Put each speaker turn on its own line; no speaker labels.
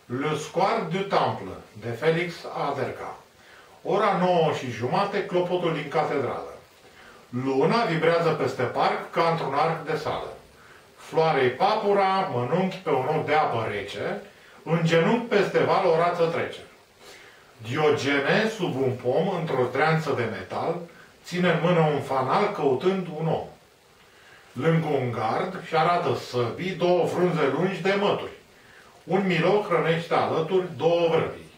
Le Square du Temple, de Felix Aderca. Ora 9:30, clopotul din catedrală. Luna vibrează peste parc ca într-un arc de sală. Floarei papura, mănunchi pe un ochi de apă rece, în genunchi peste val o rață trece. Diogene, sub un pom, într-o treanță de metal, ține în mână un fanal căutând un om. Lângă un gard și arată săbii două frunze lungi de mături. Un miloc hrănește alături două vrăbii.